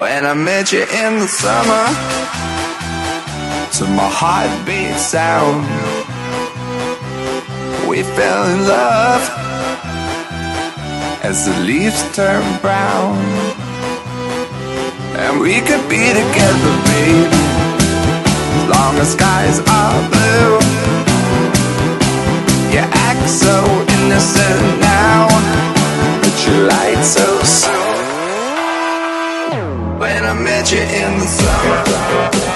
When I met you in the summer, to my heartbeat sound, we fell in love as the leaves turn brown. And we could be together, babe, as long as skies are blue. You act so innocent now, but you lied so soon. When I met you in the summer.